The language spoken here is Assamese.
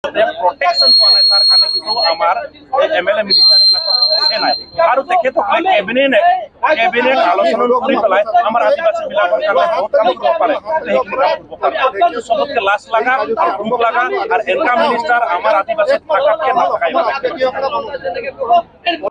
প্ৰটেকশ্যন পোৱা নাই তাৰ কাৰণে কিন্তু আমাৰ MLA মিনিষ্টাৰবিলাকৰ আছে নাই আৰু তেখেতসকলে কেবিনেট আলোচনা কৰি পেলাই আমাৰ আদিবাসীবিলাকৰ কাৰণে বহুত কাম কৰিব পাৰে সেইখিনি কাম কৰিব পাৰে কিন্তু চবতকে লাজ লগা আৰু দুখ লগা আৰু এনেকা মিনিষ্টাৰ আমাৰ আদিবাসীত থাকাতকে নাথাকাই